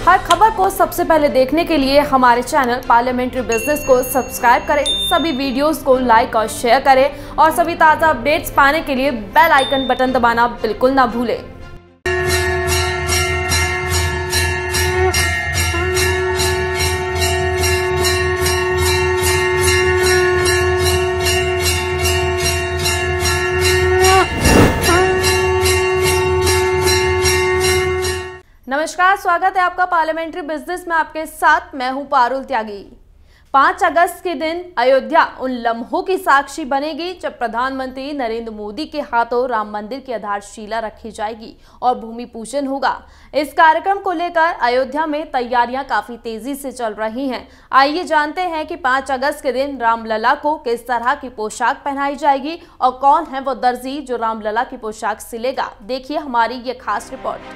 हर खबर को सबसे पहले देखने के लिए हमारे चैनल पार्लियामेंट्री बिजनेस को सब्सक्राइब करें, सभी वीडियोस को लाइक और शेयर करें और सभी ताज़ा अपडेट्स पाने के लिए बेल आइकन बटन दबाना बिल्कुल ना भूलें। नमस्कार, स्वागत है आपका पार्लियामेंट्री बिजनेस में। आपके साथ मैं हूं पारुल त्यागी। 5 अगस्त के दिन अयोध्या उन लम्हों की साक्षी बनेगी जब प्रधानमंत्री नरेंद्र मोदी के हाथों राम मंदिर की आधारशिला रखी जाएगी और भूमि पूजन होगा। इस कार्यक्रम को लेकर अयोध्या में तैयारियां काफी तेजी से चल रही हैं। आइए जानते हैं कि 5 अगस्त के दिन रामलला को किस तरह की पोशाक पहनाई जाएगी और कौन है वो दर्जी जो रामलला की पोशाक सिलेगा। देखिए हमारी ये खास रिपोर्ट।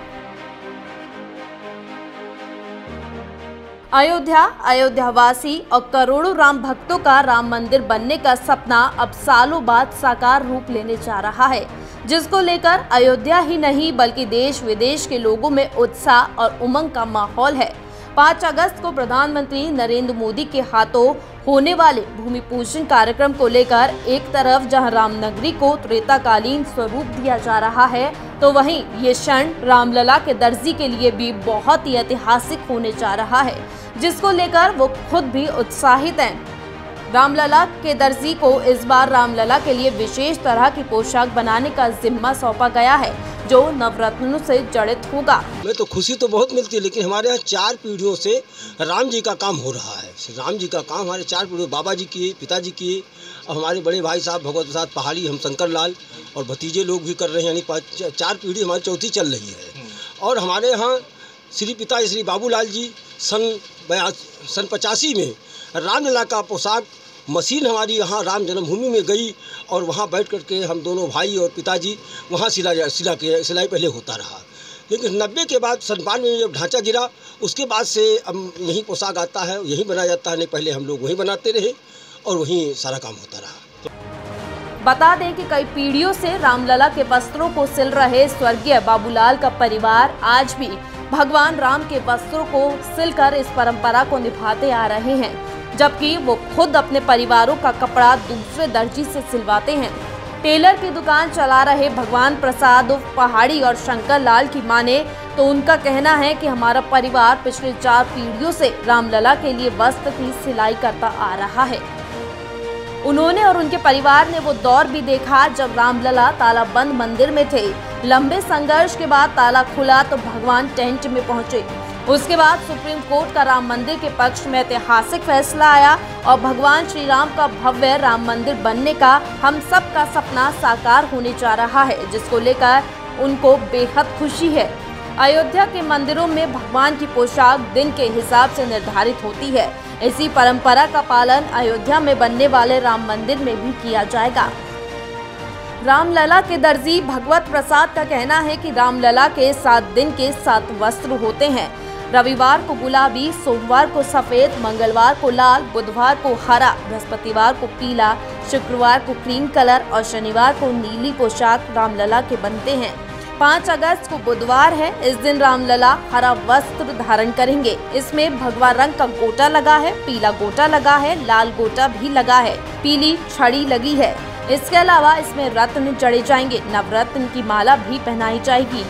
अयोध्यावासी और करोड़ों राम भक्तों का राम मंदिर बनने का सपना अब सालों बाद साकार रूप लेने जा रहा है, जिसको लेकर अयोध्या ही नहीं बल्कि देश विदेश के लोगों में उत्साह और उमंग का माहौल है। 5 अगस्त को प्रधानमंत्री नरेंद्र मोदी के हाथों होने वाले भूमि पूजन कार्यक्रम को लेकर एक तरफ जहां रामनगरी को त्रेताकालीन स्वरूप दिया जा रहा है, तो वहीं ये क्षण रामलला के दर्जी के लिए भी बहुत ही ऐतिहासिक होने जा रहा है, जिसको लेकर वो खुद भी उत्साहित हैं। रामलला के दर्जी को इस बार रामलला के लिए विशेष तरह की पोशाक बनाने का जिम्मा सौंपा गया है, जो नवरत्नों से जड़ित होगा। मैं तो खुशी तो बहुत मिलती है, लेकिन हमारे यहाँ 4 पीढ़ियों से राम जी का काम हो रहा है। राम जी का काम हमारे 4 पीढ़ियों, बाबा जी किए, पिताजी किए, और हमारे बड़े भाई साहब भगवत प्रसाद पहाड़ी, हम शंकर लाल और भतीजे लोग भी कर रहे हैं। यानी 4 पीढ़ी हमारी चौथी चल रही है। और हमारे यहाँ श्री पिता श्री बाबूलाल जी सन 85 में रामलला का पोशाक मशीन हमारी यहाँ राम जन्मभूमि में गई और वहाँ बैठ कर के हम दोनों भाई और पिताजी वहाँ सिलाई पहले होता रहा। लेकिन 90 के बाद 97 में जब ढांचा गिरा, उसके बाद से अब यही पोशाक आता है, यही बनाया जाता है। नहीं, पहले हम लोग वहीं बनाते रहे और वहीं सारा काम होता रहा। बता दें कि कई पीढ़ियों से रामलला के वस्त्रों को सिल रहे स्वर्गीय बाबूलाल का परिवार आज भी भगवान राम के वस्त्रों को सिलकर इस परंपरा को निभाते आ रहे हैं, जबकि वो खुद अपने परिवारों का कपड़ा दूसरे दर्जी से सिलवाते हैं। टेलर की दुकान चला रहे भगवान प्रसाद पहाड़ी और शंकर लाल की माने तो उनका कहना है कि हमारा परिवार पिछले 4 पीढ़ियों से रामलला के लिए वस्त्र की सिलाई करता आ रहा है। उन्होंने और उनके परिवार ने वो दौर भी देखा जब रामलला ताला बंद मंदिर में थे। लंबे संघर्ष के बाद ताला खुला तो भगवान टेंट में पहुंचे। उसके बाद सुप्रीम कोर्ट का राम मंदिर के पक्ष में ऐतिहासिक फैसला आया और भगवान श्री राम का भव्य राम मंदिर बनने का हम सब का सपना साकार होने जा रहा है, जिसको लेकर उनको बेहद खुशी है। अयोध्या के मंदिरों में भगवान की पोशाक दिन के हिसाब से निर्धारित होती है। इसी परंपरा का पालन अयोध्या में बनने वाले राम मंदिर में भी किया जाएगा। रामलला के दर्जी भगवत प्रसाद का कहना है कि रामलला के 7 दिन के 7 वस्त्र होते हैं। रविवार को गुलाबी, सोमवार को सफेद, मंगलवार को लाल, बुधवार को हरा, बृहस्पतिवार को पीला, शुक्रवार को क्रीम कलर और शनिवार को नीली पोशाक रामलला के बनते हैं। 5 अगस्त को बुधवार है। इस दिन रामलला हरा वस्त्र धारण करेंगे। इसमें भगवा रंग का गोटा लगा है, पीला गोटा लगा है, लाल गोटा भी लगा है, पीली छड़ी लगी है। इसके अलावा इसमें रत्न जड़े जाएंगे, नवरत्न की माला भी पहनाई जाएगी।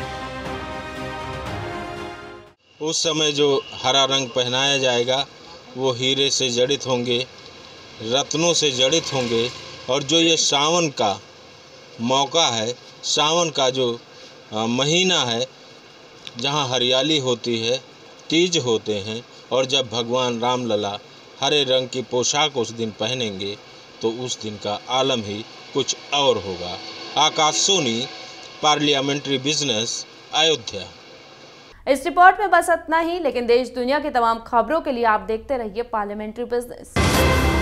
उस समय जो हरा रंग पहनाया जाएगा वो हीरे से जड़ित होंगे, रत्नों से जड़ित होंगे। और जो ये सावन का मौका है, सावन का जो महीना है, जहाँ हरियाली होती है, तीज होते हैं, और जब भगवान रामलला हरे रंग की पोशाक उस दिन पहनेंगे तो उस दिन का आलम ही कुछ और होगा। Akash Soni, Parliamentary Business, Ayodhya. इस रिपोर्ट में बस इतना ही, लेकिन देश दुनिया की तमाम खबरों के लिए आप देखते रहिए पार्लियामेंट्री बिजनेस।